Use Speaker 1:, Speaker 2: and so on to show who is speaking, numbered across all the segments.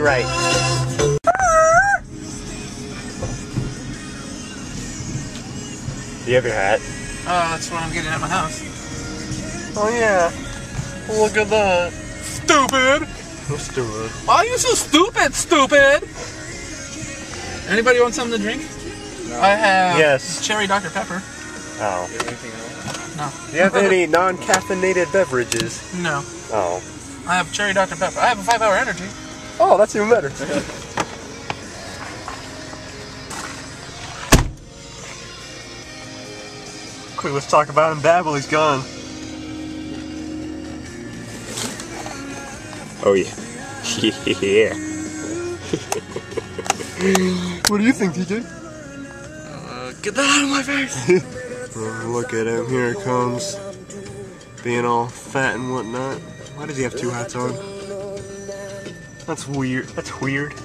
Speaker 1: right. Do you have your hat?
Speaker 2: That's what I'm getting at my house.
Speaker 1: Oh yeah. Look at that.
Speaker 2: Stupid!
Speaker 1: Stupid.
Speaker 2: Why are you so stupid, stupid? Anybody want something to drink? No. I have cherry Dr. Pepper.
Speaker 1: Oh.
Speaker 3: Do you have anything else?
Speaker 2: No.
Speaker 1: Do you have any non-caffeinated beverages?
Speaker 2: No.
Speaker 1: Oh.
Speaker 2: I have cherry Dr. Pepper. I have a 5-hour energy.
Speaker 1: Oh, that's even better. Quick, let's talk about him bad while he's gone. Oh yeah. Yeah. What do you think, TJ?
Speaker 2: Get that out of my face!
Speaker 1: Look at him, here it comes. Being all fat and whatnot. Why does he have two hats on? That's weird. That's weird.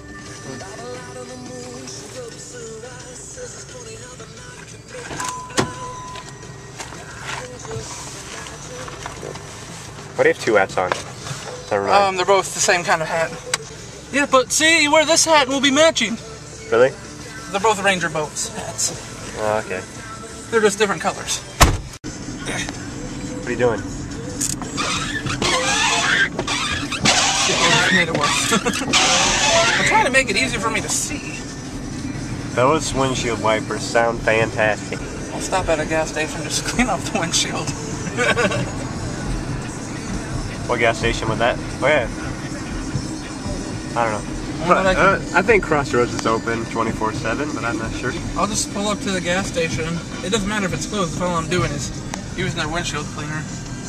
Speaker 1: Why do you have two hats on?
Speaker 2: They're both the same kind of hat. Yeah, but see, you wear this hat and we'll be matching.
Speaker 1: Really?
Speaker 2: They're both Ranger Boats hats.
Speaker 1: Oh, okay.
Speaker 2: They're just different colors.
Speaker 1: What are you doing?
Speaker 2: Made it worse. I'm trying to make it easier for me to see.
Speaker 1: Those windshield wipers sound fantastic.
Speaker 2: I'll stop at a gas station just to clean off the windshield.
Speaker 1: What gas station was that? Oh yeah. I don't know. I think Crossroads is open 24/7, but I'm not sure.
Speaker 2: I'll just pull up to the gas station. It doesn't matter if it's closed, if all I'm doing is using their windshield cleaner.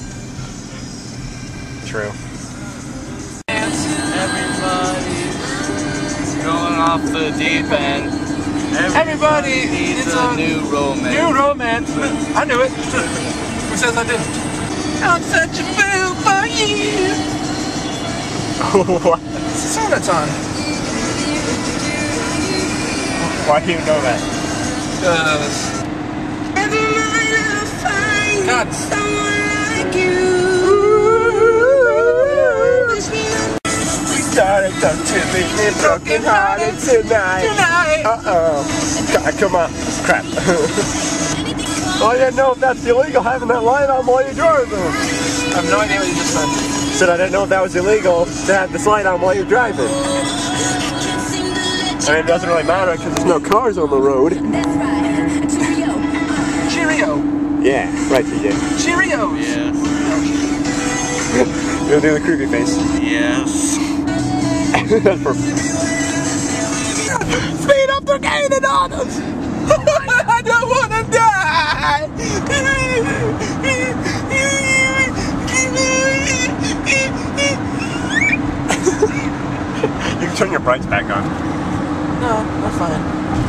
Speaker 1: True.
Speaker 3: Everybody's going off the deep end.
Speaker 2: Everybody
Speaker 3: needs a new romance.
Speaker 2: New romance. I knew it. Who says I didn't? I'm such a fool for you.
Speaker 1: What?
Speaker 2: It's a song that's on.
Speaker 1: Why do you know that?
Speaker 2: God.
Speaker 1: We started to be broken hearted tonight. Uh-oh. Come on. Crap. Oh, I didn't know if that's illegal, having that light on while you're driving.
Speaker 2: I have no idea what you just said.
Speaker 1: Said I didn't know if that was illegal to have this light on while you're driving. I mean, it doesn't really matter because there's no cars on the road.
Speaker 2: Cheerio.
Speaker 1: Yeah, right, TJ.
Speaker 2: Cheerio.
Speaker 3: Yes.
Speaker 1: You'll do the creepy face.
Speaker 3: Yes.
Speaker 1: That's perfect. Speed up, they're gaining on us! I don't want to die! You can turn your brights back on.
Speaker 2: No, that's fine.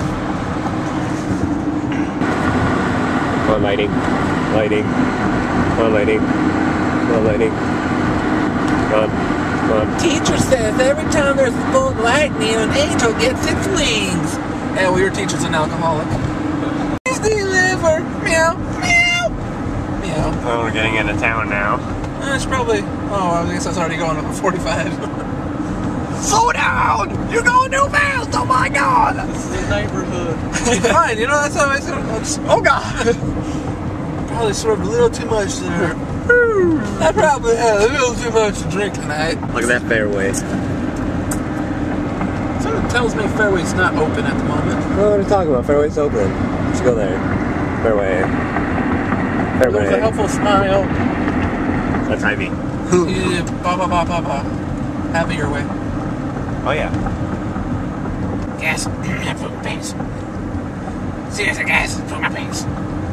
Speaker 1: Come on, lighting. Lighting. Come on, lighting. Come on, lighting. Come on. Come on.
Speaker 2: Teacher says every time there's a bolt lightning, an angel gets its wings. Yeah, well, your teacher's an alcoholic. Please deliver. Meow. Meow. Meow.
Speaker 1: Oh, we're getting into town now.
Speaker 2: It's probably... Oh, I guess I was already going up at 45.
Speaker 1: Slow down! You're going too fast! Oh my god!
Speaker 3: This is the neighborhood.
Speaker 2: It's fine, you know, that's how I said.
Speaker 1: Oh god!
Speaker 2: Probably swerved a little too much there. I probably had a little too much to drink tonight.
Speaker 1: Look at that fairway.
Speaker 2: Something tells me Fairway's not open at the moment.
Speaker 1: What are you talking about? Fairway's open. Let's go there. Fairway. Fairway.
Speaker 2: With a helpful smile.
Speaker 1: That's Ivy.
Speaker 2: Yeah, ba ba ba ba ba. Have it your way.
Speaker 1: Oh yeah.
Speaker 2: Gas. Put my pants. Seriously, guys, put my pants.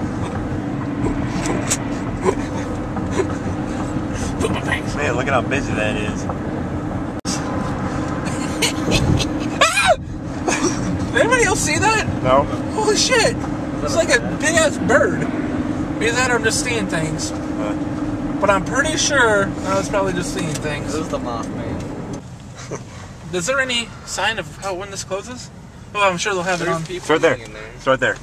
Speaker 2: Put my pants.
Speaker 1: Man, look at how busy that is.
Speaker 2: Did anybody else see that?
Speaker 1: No.
Speaker 2: Holy shit! It's like a big ass bird. Either that or I'm just seeing things. But I'm pretty sure I was probably just seeing things.
Speaker 3: This is the Mothman.
Speaker 2: Is there any sign of how when this closes? Oh, I'm sure they'll have it on.
Speaker 1: It's right there. It's right there.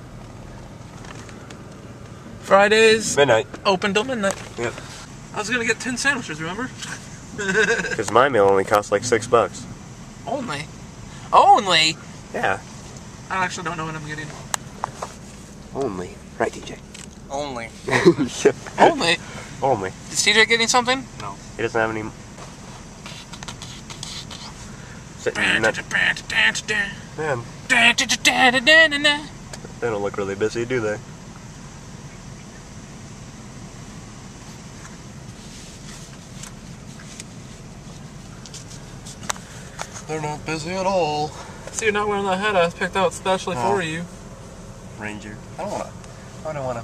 Speaker 2: Fridays.
Speaker 1: Midnight.
Speaker 2: Open till midnight.
Speaker 1: Yep.
Speaker 2: I was gonna get 10 sandwiches, remember?
Speaker 1: Because my meal only costs like $6.
Speaker 2: Only? Only?
Speaker 1: Yeah.
Speaker 2: I actually don't know what I'm getting.
Speaker 1: Only. Right, DJ?
Speaker 3: Only.
Speaker 2: Only?
Speaker 1: Only.
Speaker 2: Is TJ getting something?
Speaker 3: No.
Speaker 1: He doesn't have any... Sitting Man, they don't look really busy, do they?
Speaker 3: They're not busy at all.
Speaker 2: See, you're not wearing the hat I picked out specially for you.
Speaker 1: Ranger.
Speaker 3: I don't wanna.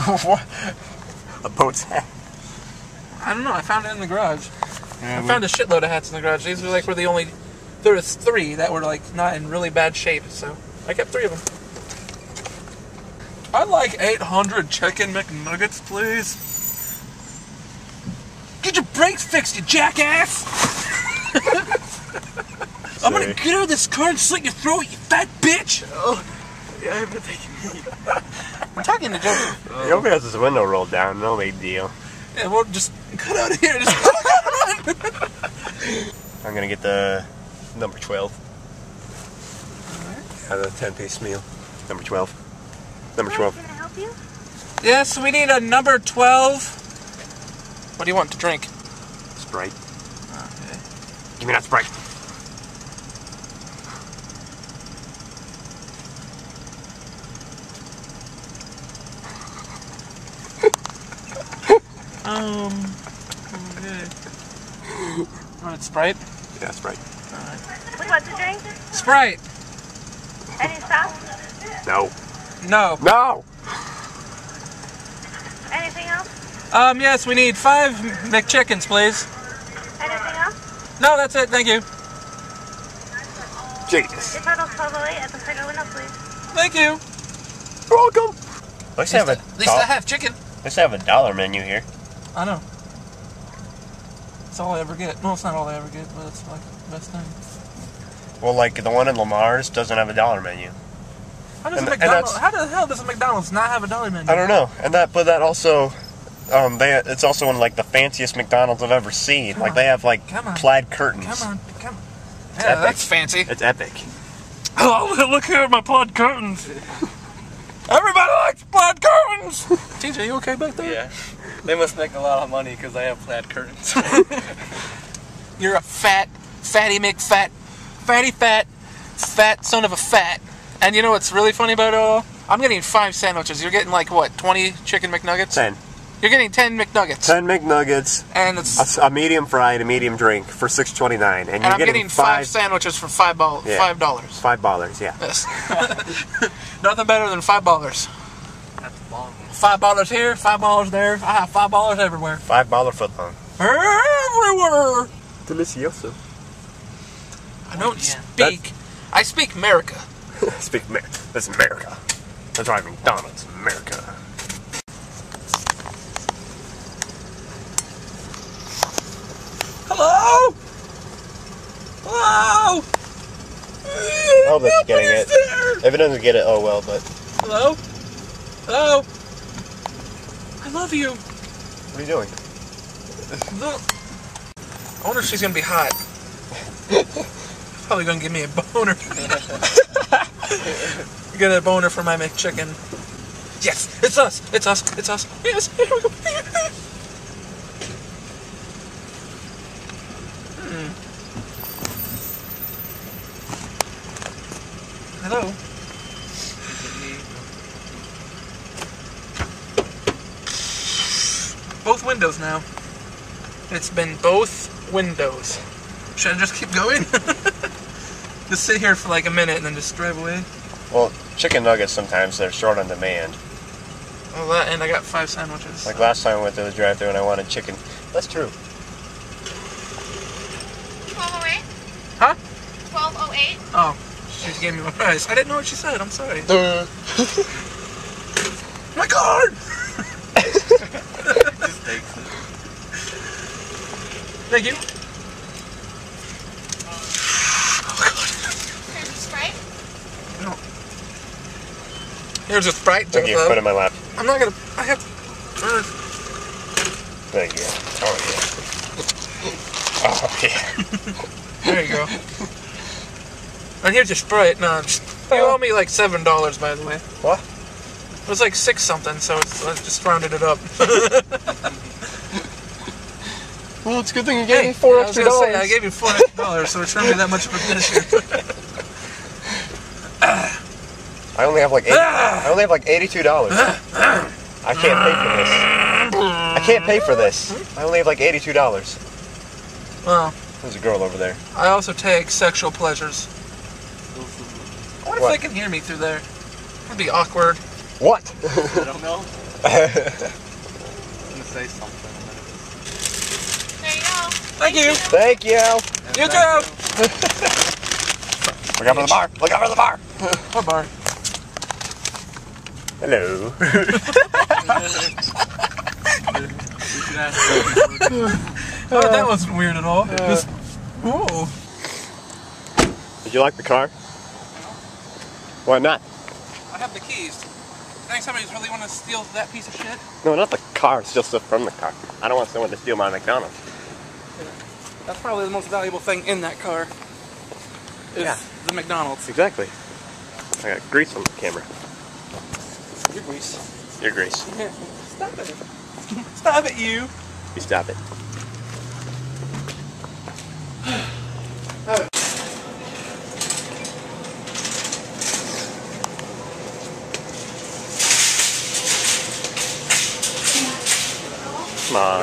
Speaker 1: A boat's hat.
Speaker 2: I don't know, I found it in the garage.
Speaker 3: Yeah,
Speaker 2: I found a shitload of hats in the garage. These were like were the only... There was 3 that were like not in really bad shape, so I kept 3 of them. I'd like 800 chicken McNuggets, please. Get your brakes fixed, you jackass! I'm gonna get out of this car and slit your throat, you fat bitch!
Speaker 3: Oh, yeah, I've been taking me.
Speaker 2: I'm talking to Joker.
Speaker 1: He only has his window rolled down, no big deal.
Speaker 2: Yeah, we'll just cut out of here. Just
Speaker 1: I'm gonna get the number 12. Out of the 10-piece meal. Number 12. Number 12.
Speaker 4: Can I help you?
Speaker 2: Yes, we need a number 12. What do you want to drink?
Speaker 1: Sprite.
Speaker 2: Okay.
Speaker 1: Give me that Sprite.
Speaker 2: Okay. Want Sprite?
Speaker 1: Yeah, Sprite.
Speaker 2: Alright.
Speaker 4: What do you want to drink?
Speaker 2: Sprite!
Speaker 4: Any sauce?
Speaker 1: No.
Speaker 2: No.
Speaker 1: No!
Speaker 4: Anything else?
Speaker 2: Yes, we need 5 McChickens, please.
Speaker 4: Anything else?
Speaker 2: No, that's it, thank you.
Speaker 1: Jesus.
Speaker 4: Your total's 1208 at the second window, please.
Speaker 2: Thank you.
Speaker 1: You're welcome. At least
Speaker 2: At least I have chicken.
Speaker 1: Let's have a dollar menu here.
Speaker 2: I know. That's all I ever get. No, it's not all I ever get, but it's like the best thing.
Speaker 1: Well, like the one in Lamar's doesn't have a dollar menu.
Speaker 2: How does
Speaker 1: And-
Speaker 2: a
Speaker 1: and
Speaker 2: McDonald's?
Speaker 1: that's-
Speaker 2: How the hell does a McDonald's not have a dollar menu?
Speaker 1: I don't know, but that also, it's also one of like the fanciest McDonald's I've ever seen.
Speaker 2: Come
Speaker 1: like
Speaker 2: on.
Speaker 1: they have like
Speaker 2: Come on.
Speaker 1: plaid curtains.
Speaker 2: Come on. Yeah,
Speaker 1: epic.
Speaker 2: that's fancy.
Speaker 1: It's epic.
Speaker 2: Oh, look here at my plaid curtains. Everybody likes plaid curtains. TJ, you okay back there?
Speaker 3: Yeah. They must make a lot of money because I have plaid curtains.
Speaker 2: You're a fatty McFat, fat son of a fat. And you know what's really funny about it all? I'm getting 5 sandwiches. You're getting like what, 20 chicken McNuggets?
Speaker 1: 10.
Speaker 2: You're getting 10 McNuggets.
Speaker 1: 10 McNuggets.
Speaker 2: And it's
Speaker 1: A medium fried, a medium drink for $6.29, and you're
Speaker 2: I'm getting 5 sandwiches for $5.
Speaker 1: Yeah. $5, yeah.
Speaker 2: Yes. Nothing better than $5.
Speaker 3: That's long.
Speaker 2: $5 here, $5 there. I have $5 everywhere.
Speaker 1: $5 footlong.
Speaker 2: Everywhere.
Speaker 1: Delicioso.
Speaker 2: I don't speak. I speak America.
Speaker 1: Speak America. That's America. That's why McDonald's America.
Speaker 2: Hello? Hello?
Speaker 1: I hope it's getting it. If it doesn't get it, oh well, but...
Speaker 2: Hello? Hello? I love you.
Speaker 1: What are you doing?
Speaker 2: Look. I wonder if she's gonna be hot. Probably gonna give me a boner. Get a boner for my McChicken. Yes, it's us. It's us. It's us. Yes, here we go. Hello. Both windows now. It's been both windows. Should I just keep going? Just sit here for like a minute and then just drive away?
Speaker 1: Well, chicken nuggets sometimes, they're short on demand.
Speaker 2: Oh, that, and I got 5 sandwiches.
Speaker 1: Like last time I went to the drive-thru and I wanted chicken. That's true.
Speaker 4: 1208?
Speaker 2: Huh?
Speaker 4: 1208?
Speaker 2: Oh, she gave me my price. I didn't know what she said. I'm sorry. My card!
Speaker 3: Just takes it.
Speaker 2: Thank you.
Speaker 4: Here's a Sprite.
Speaker 2: No. Here's a Sprite.
Speaker 1: Thank you. Put it in my lap.
Speaker 2: I'm not gonna. I have.
Speaker 1: Thank you. Oh yeah. Oh yeah.
Speaker 2: There you go. And here's your Sprite. No, you owe me like $7, by the way.
Speaker 1: What?
Speaker 2: It was like 6 something, so I just rounded it up.
Speaker 1: Well, it's a good thing you gave me $4 extra.
Speaker 2: I gave you $4 extra, so return me that much for pleasure.
Speaker 1: I only have like $82. I can't pay for this. I can't pay for this. I only have like $82.
Speaker 2: Well,
Speaker 1: there's a girl over there.
Speaker 2: I also take sexual pleasures. What if they can hear me through there? It'd be awkward.
Speaker 1: What?
Speaker 3: I don't know. I'm gonna say something.
Speaker 4: There you go.
Speaker 2: Thank you.
Speaker 1: Thank you.
Speaker 2: You too.
Speaker 1: Look out for the bar. Look out for the bar.
Speaker 2: What bar?
Speaker 1: Hello.
Speaker 2: Oh, that wasn't weird at all. Just, ooh.
Speaker 1: Did you like the car? Why not?
Speaker 2: I have the keys. Next time I just really want to steal that piece of shit.
Speaker 1: No, not the car. It's just stuff from the car. I don't want someone to steal my McDonald's.
Speaker 2: That's probably the most valuable thing in that car. Is the McDonald's.
Speaker 1: Exactly. I got grease on the camera.
Speaker 2: Your grease.
Speaker 1: Your grease.
Speaker 2: Stop it. Stop it, you.
Speaker 1: You stop it. Come on.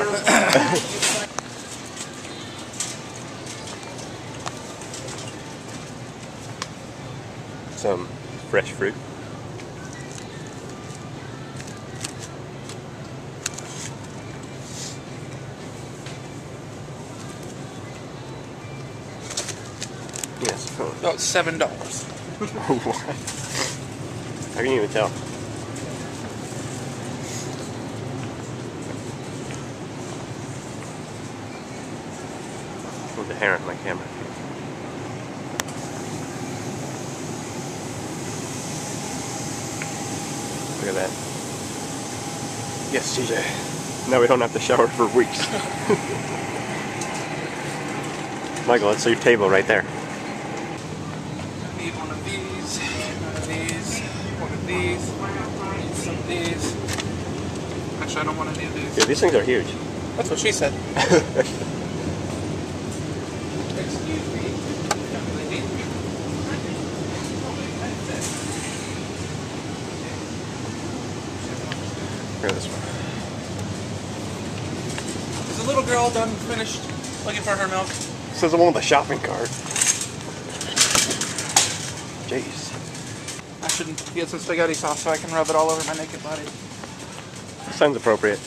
Speaker 1: Some fresh fruit. Yes.
Speaker 2: Oh, it's $7.
Speaker 1: What? How can you even tell? With the hair on my camera. Look at that. Yes, TJ. Now we don't have to shower for weeks. Michael, that's your table right there.
Speaker 2: I need one of these, one of these, one of these, need some of these. Actually, I don't want any of these.
Speaker 1: Yeah, these things are huge.
Speaker 2: That's what she said. Excuse me.
Speaker 1: Here, this one.
Speaker 2: Is the little girl done finished looking for her milk?
Speaker 1: This is the one with the shopping cart. Jeez.
Speaker 2: I should get some spaghetti sauce so I can rub it all over my naked body.
Speaker 1: Sounds appropriate.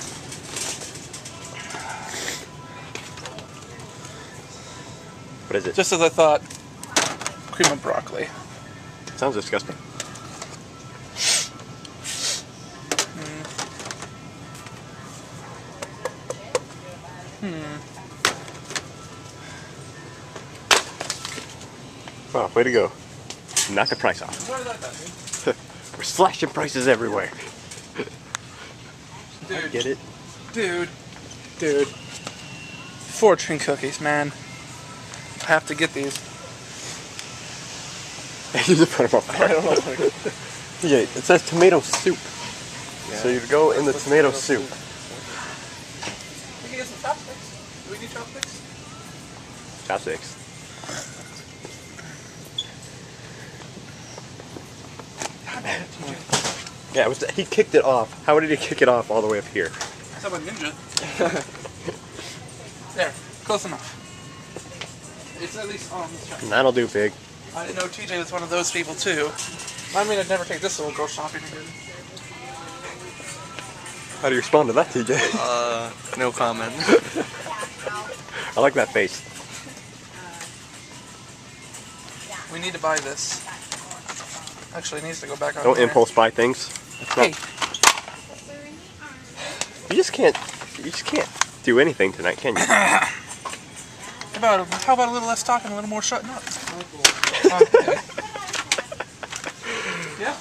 Speaker 1: What is it?
Speaker 2: Just as I thought, cream of broccoli.
Speaker 1: Sounds disgusting. Wow, way to go. Knock the price off. We're slashing prices everywhere.
Speaker 2: Dude.
Speaker 1: Get it?
Speaker 2: Dude. Fortune cookies, man. I have to get these.
Speaker 1: You just put them up there.
Speaker 2: I don't know.
Speaker 1: Yeah, it says tomato soup.
Speaker 2: Yeah.
Speaker 1: So you go in the tomato soup.
Speaker 2: We can get some chopsticks. Do we need chopsticks?
Speaker 1: Chopsticks. Yeah, he kicked it off. How did he kick it off all the way up here?
Speaker 2: It's like a ninja. There, close enough. It's at least on this side.
Speaker 1: That'll do, pig.
Speaker 2: I didn't know TJ was one of those people too. I mean, I'd never take this little girl shopping again.
Speaker 1: How do you respond to that, TJ?
Speaker 3: No comment.
Speaker 1: I like that face.
Speaker 2: We need to buy this. Actually, it needs to go back on.
Speaker 1: Don't
Speaker 2: here.
Speaker 1: impulse buy things.
Speaker 2: Hey.
Speaker 1: You just can't do anything tonight, can you?
Speaker 2: How about a little less talking, a little more shutting up? Okay. Yeah.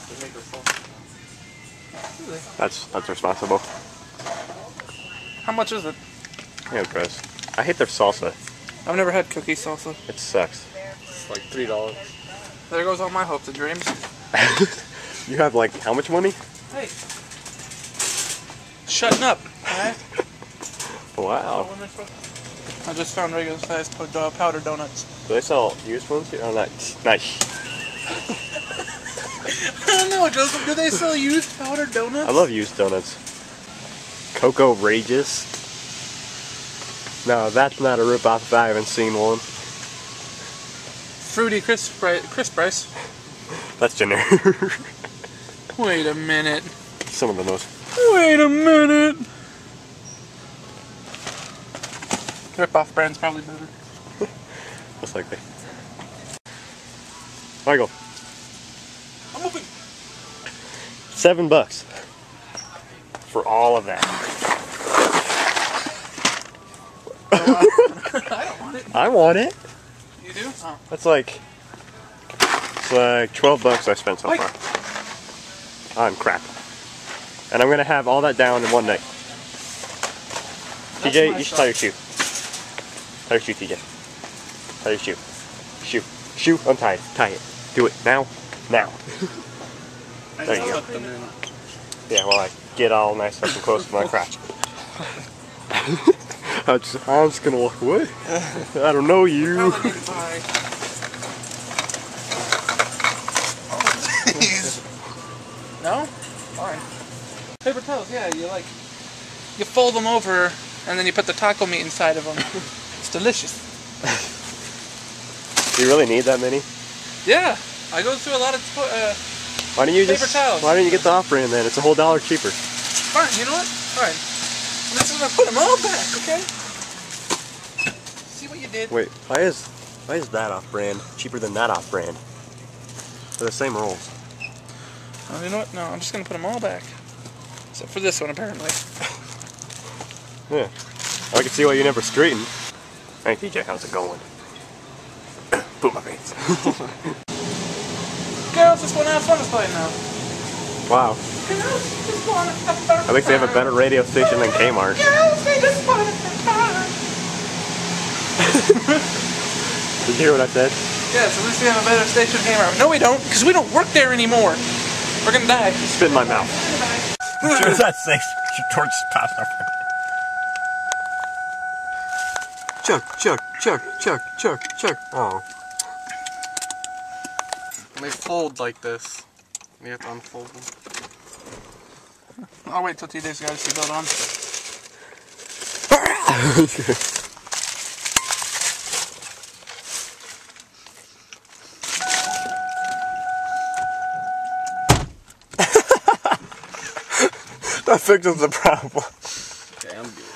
Speaker 1: That's responsible.
Speaker 2: How much is it?
Speaker 1: Yeah, gross. I hate their salsa.
Speaker 2: I've never had cookie salsa.
Speaker 1: It sucks. like $3.
Speaker 2: There goes all my hopes and dreams.
Speaker 1: You have like how much money?
Speaker 2: Hey. Shutting up. Alright?
Speaker 1: Wow.
Speaker 2: I just found regular sized powder donuts.
Speaker 1: Do they sell used ones here? Oh, nice. Nice.
Speaker 2: I don't know, Joseph. Do they sell used powder donuts?
Speaker 1: I love used donuts. Cocoa Rageous. No, that's not a rip-off if I haven't seen one.
Speaker 2: Fruity crisp rice.
Speaker 1: That's generic.
Speaker 2: Wait a minute.
Speaker 1: Some of the most.
Speaker 2: Wait a minute. Rip-off brand's probably better.
Speaker 1: Most likely. Michael.
Speaker 2: I'm moving.
Speaker 1: $7 for all of that.
Speaker 2: I don't want it.
Speaker 1: I want it.
Speaker 2: You do? Oh.
Speaker 1: That's like, it's like $12 I spent so
Speaker 2: Like.
Speaker 1: far on crap, and I'm gonna have all that down in one night.
Speaker 2: That's
Speaker 1: TJ,
Speaker 2: my
Speaker 1: you should
Speaker 2: stuff.
Speaker 1: tie your shoe. Tie your shoe, TJ. Tie your shoe. Shoe. Untie it. Tie it. Do it now. Now. There you go. Yeah, well, I get all nice up and close to my crotch. I'm just gonna walk away. I don't know you.
Speaker 2: Oh, jeez. No? Fine. Paper towels, yeah, you fold them over and then you put the taco meat inside of them. It's delicious.
Speaker 1: Do you really need that many?
Speaker 2: Yeah, I go through a lot of
Speaker 1: Why don't you
Speaker 2: paper towels.
Speaker 1: Why don't you get the off-brand then? It's a whole $1 cheaper.
Speaker 2: Fine, you know what? Fine. I'm just gonna put them all back, okay? See what you did?
Speaker 1: Wait, why is that off-brand cheaper than that off-brand? They're the same rolls.
Speaker 2: Oh, you know what? No, I'm just gonna put them all back. Except for this one, apparently.
Speaker 1: Yeah. I can see why you never straightened. Hey TJ, how's it going? Poop my pants.
Speaker 2: Girls just wanna have fun playing now.
Speaker 1: Wow.
Speaker 2: Girls just wanna have fun.
Speaker 1: At least they have a better radio station than Kmart.
Speaker 2: Girls, they just wanna have fun.
Speaker 1: Did you hear what I said?
Speaker 2: Yes, at least we have a better station than Kmart. No, we don't, because we don't work there anymore. We're gonna die.
Speaker 1: Spit in my mouth. Sure, that safe. Your torch passed off. Chuck. Oh.
Speaker 3: They fold like this. You have to unfold them.
Speaker 2: I'll wait till 2 days, guys, to build on.
Speaker 1: That fixes the problem.
Speaker 3: Okay, I'm good.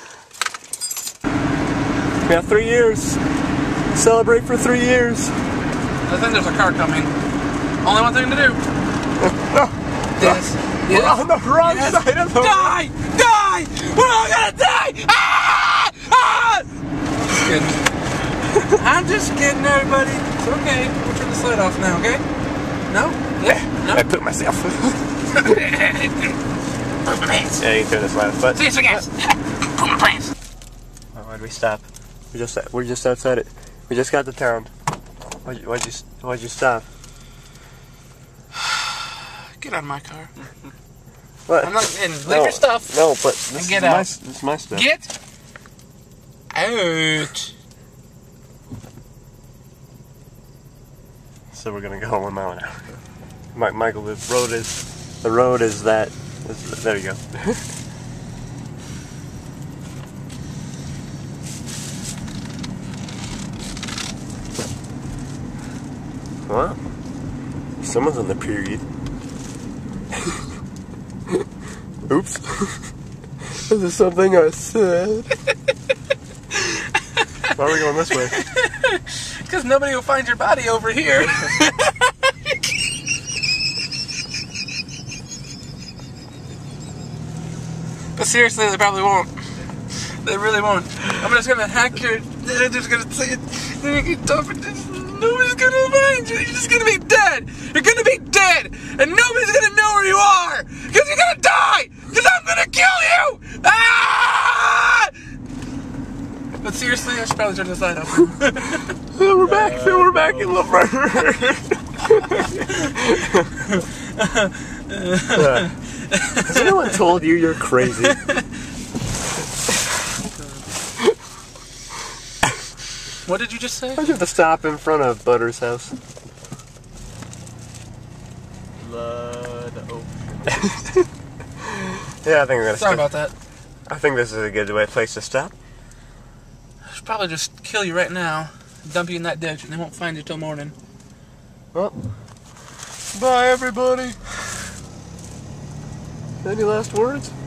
Speaker 1: We have 3 years. Celebrate for 3 years.
Speaker 2: I think there's a car coming. Only one thing to do. This.
Speaker 1: We're on the wrong side of the road.
Speaker 2: Die! Die! We're all gonna die! Ah! Ah! Just kidding. I'm just kidding, everybody. It's okay. We'll turn the slide off now, okay? No? Yeah? No?
Speaker 1: I put myself. Yeah, you can turn this light, but.
Speaker 2: See you guys. Put my pants.
Speaker 1: Why'd we stop? We're just outside it. We just got to town. Why'd you stop?
Speaker 2: Get out of my car.
Speaker 1: What?
Speaker 2: I'm not getting. Leave your stuff.
Speaker 1: No, but this
Speaker 2: Get
Speaker 1: is
Speaker 2: out.
Speaker 1: this is my stuff.
Speaker 2: Get out.
Speaker 1: So we're gonna go 1 mile an hour. Michael, the road is that. There you go. What? Someone's on the period. Oops. This is something I said. Why are we going this way?
Speaker 2: Because nobody will find your body over here. But seriously, they probably won't. They really won't. I'm just gonna hack your. They're just gonna say it. Then you can talk. Nobody's gonna find you. You're just gonna be dead. You're gonna be dead, and nobody's gonna know where you are. Because you're gonna die. Because I'm gonna kill you. Ah! But seriously, I should probably turn this light off.
Speaker 1: So we're back. So we're back in Laverne. Has anyone told you you're crazy?
Speaker 2: What did you just say?
Speaker 1: I have to stop in front of Butter's house.
Speaker 3: Blood ocean.
Speaker 1: Yeah, I think we're gonna.
Speaker 2: Sorry about that.
Speaker 1: I think this is a good place to stop.
Speaker 2: I should probably just kill you right now, dump you in that ditch, and they won't find you till morning.
Speaker 1: Well, bye everybody. Any last words?